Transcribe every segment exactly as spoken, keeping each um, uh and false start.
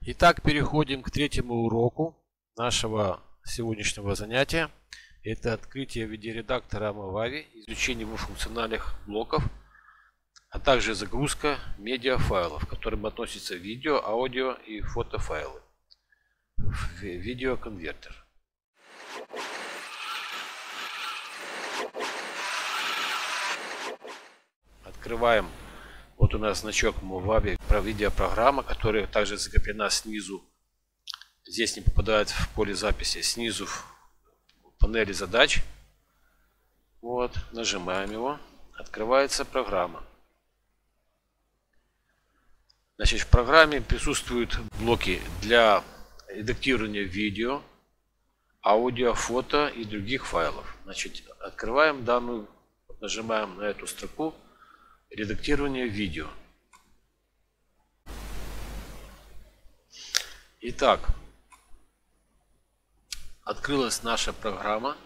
Итак, переходим к третьему уроку нашего сегодняшнего занятия. Это открытие видеоредактора Movavi, изучение его функциональных блоков, а также загрузка медиафайлов, к которым относятся видео, аудио и фотофайлы в видеоконвертер. Открываем. Вот у нас значок Movavi, видеопрограмма, которая также закреплена снизу. Здесь не попадает в поле записи. Снизу в панели задач. Вот, нажимаем его. Открывается программа. Значит, в программе присутствуют блоки для редактирования видео, аудио, фото и других файлов. Значит, открываем данную, нажимаем на эту строку. Редактирование видео. Итак, открылась наша программа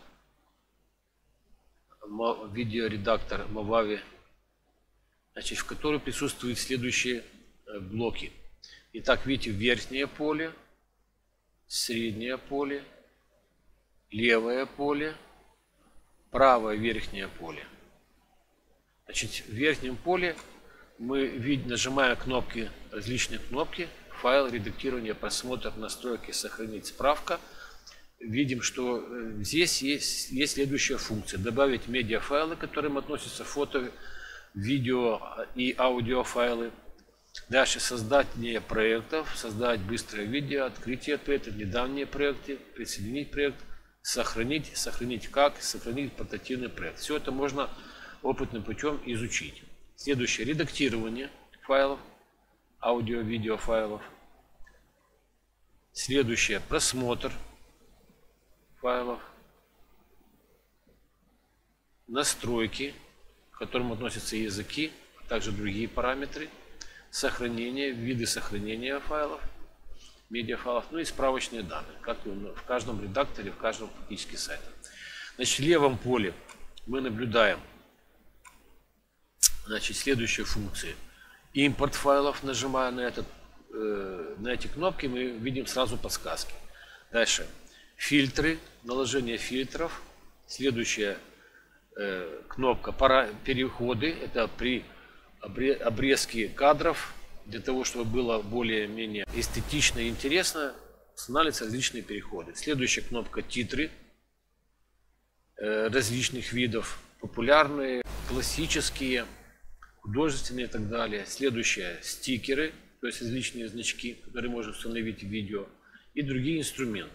видеоредактор Movavi, значит, в которой присутствуют следующие блоки. Итак, видите, верхнее поле, среднее поле, левое поле, правое верхнее поле. Значит, в верхнем поле мы видим, нажимая кнопки, различные кнопки, файл, редактирование, просмотр, настройки, сохранить, справка. Видим, что здесь есть, есть следующая функция. Добавить медиафайлы, к которым относятся фото, видео и аудиофайлы. Дальше создание проектов, создать быстрое видео, открытие проекта, недавние проекты, присоединить проект, сохранить, сохранить как, сохранить портативный проект. Все это можно опытным путем изучить. Следующее. Редактирование файлов, аудио-видео файлов. Следующее. Просмотр файлов. Настройки, к которым относятся языки, а также другие параметры. Сохранение, виды сохранения файлов, медиафайлов, ну и справочные данные, как и в каждом редакторе, в каждом практически сайте. Значит, в левом поле мы наблюдаем, значит, следующие функции. Импорт файлов, нажимая на, этот, э, на эти кнопки, мы видим сразу подсказки. Дальше. Фильтры, наложение фильтров. Следующая э, кнопка пара, переходы. Это при обрезке кадров. Для того, чтобы было более-менее эстетично и интересно, устанавливаются различные переходы. Следующая кнопка титры э, различных видов. Популярные, классические, художественные и так далее. Следующее — стикеры, то есть различные значки, которые можно установить в видео, и другие инструменты.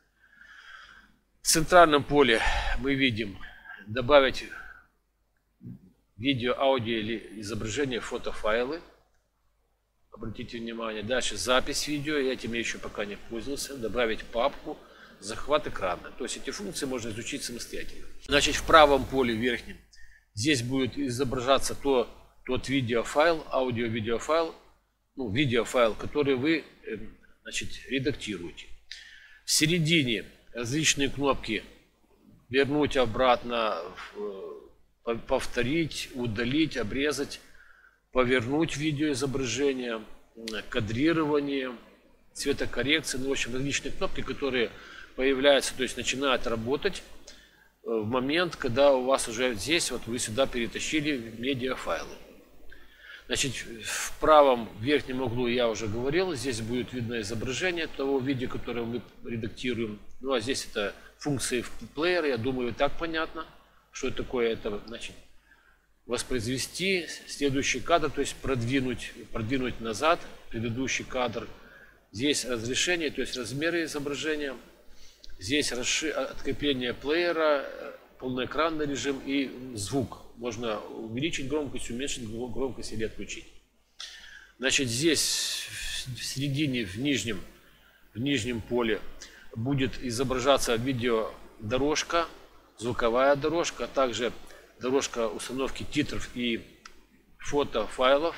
В центральном поле мы видим добавить видео, аудио или изображение, фотофайлы. Обратите внимание. Дальше запись видео, я этим я еще пока не пользовался. Добавить папку, захват экрана. То есть эти функции можно изучить самостоятельно. Значит, в правом поле верхнем здесь будет изображаться то, тот видеофайл, аудио-видеофайл, ну, видеофайл, который вы, значит, редактируете. В середине различные кнопки: вернуть обратно, повторить, удалить, обрезать, повернуть видеоизображение, кадрирование, цветокоррекция, ну, в общем, различные кнопки, которые появляются, то есть начинают работать в момент, когда у вас уже здесь, вот вы сюда перетащили медиафайлы. Значит, в правом верхнем углу я уже говорил, здесь будет видно изображение того видео, которое мы редактируем. Ну а здесь это функции плеера, я думаю, и так понятно, что это такое. Это, значит, воспроизвести следующий кадр, то есть продвинуть, продвинуть назад предыдущий кадр. Здесь разрешение, то есть размеры изображения. Здесь открепление плеера, полноэкранный режим и звук. Можно увеличить громкость, уменьшить громкость или отключить. Значит, здесь в середине, в нижнем, в нижнем поле будет изображаться видеодорожка, звуковая дорожка, а также дорожка установки титров и фотофайлов.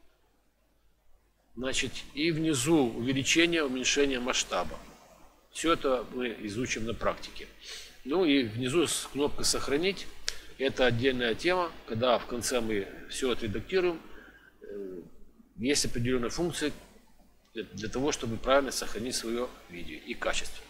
Значит, и внизу увеличение, уменьшение масштаба. Все это мы изучим на практике. Ну и внизу кнопка «Сохранить». Это отдельная тема, когда в конце мы все отредактируем. Есть определенные функции, для, для того, чтобы правильно сохранить свое видео и качество.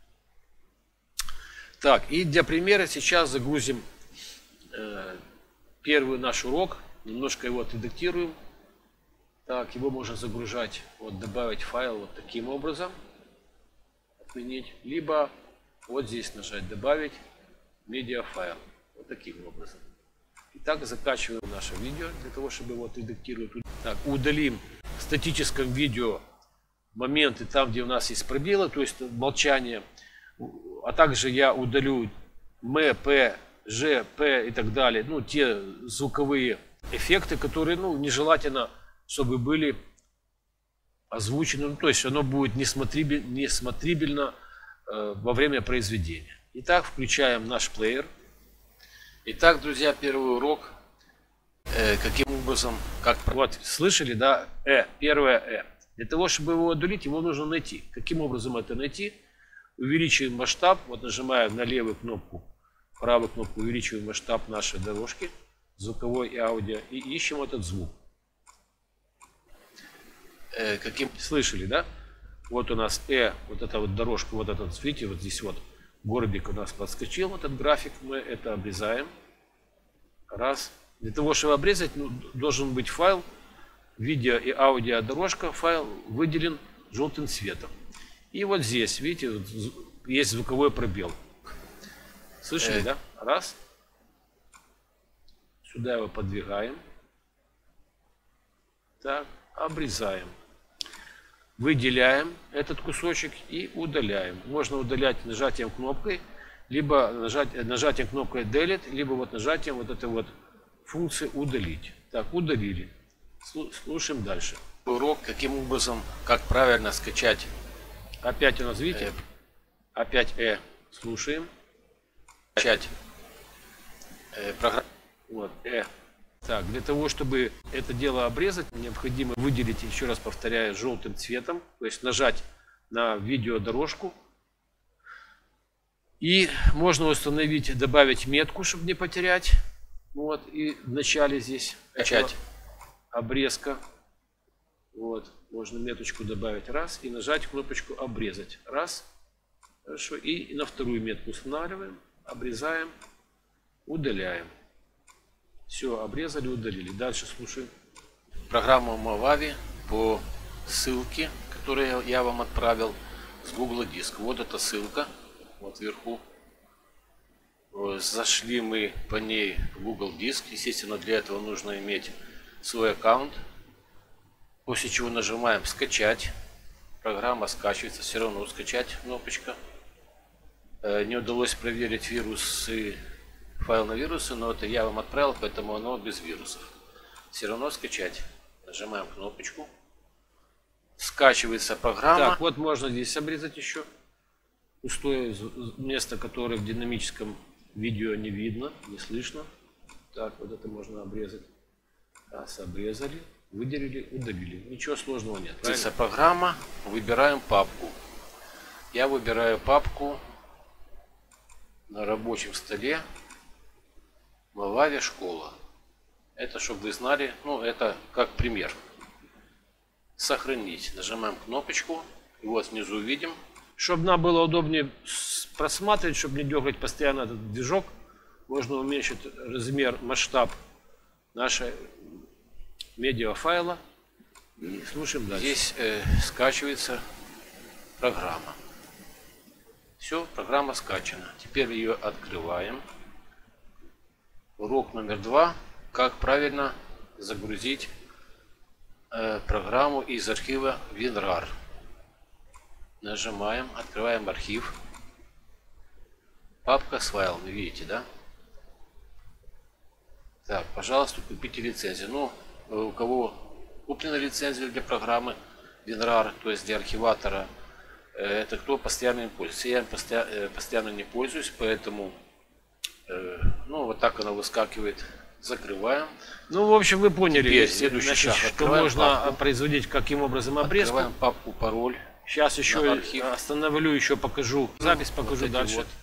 Так, и для примера сейчас загрузим э, первый наш урок, немножко его отредактируем. Так, его можно загружать, вот добавить файл вот таким образом, отменить, либо вот здесь нажать добавить медиафайл, вот таким образом. Итак, закачиваем наше видео для того, чтобы его отредактировать. Так, удалим в статическом видео моменты там, где у нас есть пробелы, то есть молчание. А также я удалю М, П, Ж, П и так далее. Ну, те звуковые эффекты, которые, ну, нежелательно, чтобы были озвучены. Ну, то есть оно будет несмотрибель, несмотрибельно э, во время произведения. Итак, включаем наш плеер. Итак, друзья, первый урок. Э, каким образом, как... Вот, слышали, да? Э, первое Э. Для того, чтобы его удалить, его нужно найти. Каким образом это найти? Увеличиваем масштаб, вот нажимаем на левую кнопку, правую кнопку, увеличиваем масштаб нашей дорожки, звуковой и аудио, и ищем этот звук. Э, каким... Слышали, да? Вот у нас Э, вот эта вот дорожка, вот этот, видите, вот здесь вот горбик у нас подскочил, вот этот график, мы это обрезаем. Раз. Для того, чтобы обрезать, ну, должен быть файл, видео и аудио дорожка, файл выделен желтым цветом. И вот здесь, видите, есть звуковой пробел. Слышали, э. да? Раз. Сюда его подвигаем. Так, обрезаем. Выделяем этот кусочек и удаляем. Можно удалять нажатием кнопкой, либо нажать, нажатием кнопкой Delete, либо вот нажатием вот этой вот функции удалить. Так, удалили. Слушаем дальше. Урок, каким образом, как правильно скачать. Опять у нас, видите, э. опять Э. Слушаем. Скачать. Э, программ... Вот, Э. Так, для того, чтобы это дело обрезать, необходимо выделить, еще раз повторяю, желтым цветом. То есть нажать на видеодорожку. И можно установить, добавить метку, чтобы не потерять. Вот, и в начале здесь скачать обрезка. Вот, можно меточку добавить раз и нажать кнопочку обрезать. Раз. Хорошо. И на вторую метку устанавливаем, обрезаем, удаляем. Все, обрезали, удалили. Дальше слушаем. Программа Movavi по ссылке, которую я вам отправил с Google Диск. Вот эта ссылка, вот вверху. Зашли мы по ней в Google Диск. Естественно, для этого нужно иметь свой аккаунт. После чего нажимаем скачать. Программа скачивается. Все равно скачать кнопочка. Не удалось проверить вирусы, файл на вирусы, но это я вам отправил, поэтому оно без вирусов. Все равно скачать. Нажимаем кнопочку. Скачивается программа. Так, вот можно здесь обрезать еще пустое место, которое в динамическом видео не видно, не слышно. Так, вот это можно обрезать. Раз, обрезали. Выделили, удалили. Ничего сложного нет. Здесь программа. Выбираем папку. Я выбираю папку на рабочем столе. Movavi школа. Это, чтобы вы знали, ну, это как пример. Сохранить. Нажимаем кнопочку. И вот снизу видим. Чтобы нам было удобнее просматривать, чтобы не дергать постоянно этот движок, можно уменьшить размер, масштаб нашей медиафайла. И слушаем дальше. Здесь э, скачивается программа. Все, программа скачана. Теперь ее открываем. Урок номер два. Как правильно загрузить э, программу из архива WinRAR. Нажимаем, открываем архив. Папка с файлами, видите, да? Так, пожалуйста, купите лицензию. Ну, у кого куплена лицензия для программы WinRAR, то есть для архиватора, это кто постоянно им пользуется. Я им постоянно не пользуюсь, поэтому, ну, вот так она выскакивает. Закрываем. Ну, в общем, вы поняли, теперь следующий значит, шаг. Что можно папку. Производить, каким образом обрезку. Открываем папку пароль. Сейчас еще остановлю, еще покажу. Запись покажу вот дальше. Вот.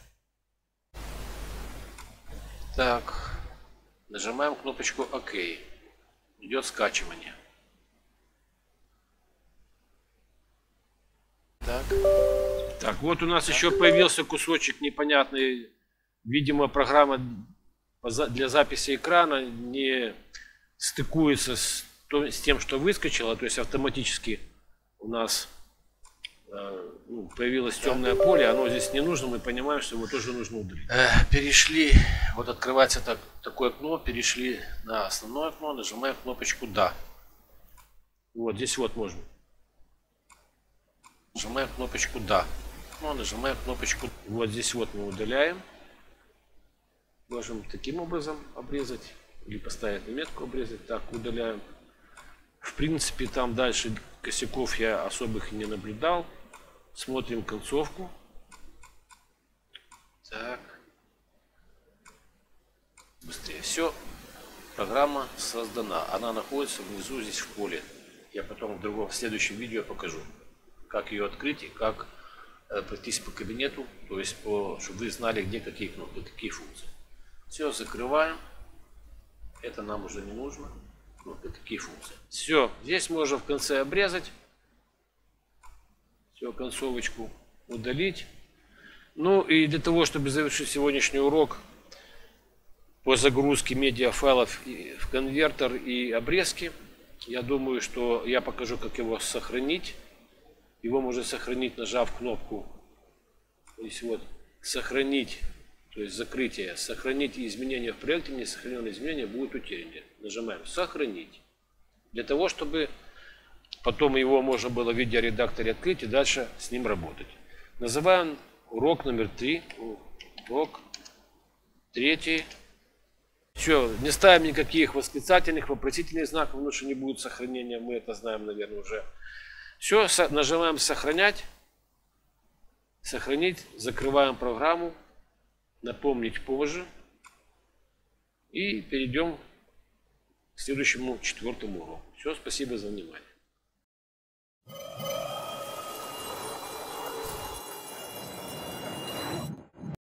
Так, нажимаем кнопочку ОК. Идет скачивание. Так, вот у нас еще появился кусочек непонятный. Видимо, программа для записи экрана не стыкуется с, с тем, что выскочило. То есть автоматически у нас э, ну, появилось темное поле. Оно здесь не нужно. Мы понимаем, что его тоже нужно удалить. Э, перешли. Вот открывается так, такое окно. Перешли на основное окно. Нажимаем кнопочку «Да». Вот здесь вот можно. Нажимаем кнопочку «Да». Ну, нажимаем кнопочку. Вот здесь вот мы удаляем. Можем таким образом обрезать. Или поставить на метку обрезать. Так, удаляем. В принципе, там дальше косяков я особых не наблюдал. Смотрим концовку. Так. Быстрее. Все. Программа создана. Она находится внизу здесь в поле. Я потом в другом, в следующем видео покажу, как ее открыть и как э, пройтись по кабинету, то есть по, чтобы вы знали, где какие кнопки, какие функции. Все, закрываем. Это нам уже не нужно. Кнопки, какие функции. Все, здесь можно в конце обрезать. Все, концовочку удалить. Ну и для того, чтобы завершить сегодняшний урок по загрузке медиафайлов в конвертер и обрезки, я думаю, что я покажу, как его сохранить. Его можно сохранить, нажав кнопку. Здесь вот сохранить, то есть закрытие. Сохранить изменения в проекте, не сохраненные изменения будут утеряны. Нажимаем сохранить. Для того, чтобы потом его можно было в видеоредакторе открыть и дальше с ним работать. Называем урок номер три. Урок третий. Все, не ставим никаких восклицательных, вопросительных знаков, потому что не будет сохранения, мы это знаем, наверное, уже. Все, нажимаем сохранять, сохранить, закрываем программу, напомнить позже и перейдем к следующему четвертому уроку. Все, спасибо за внимание.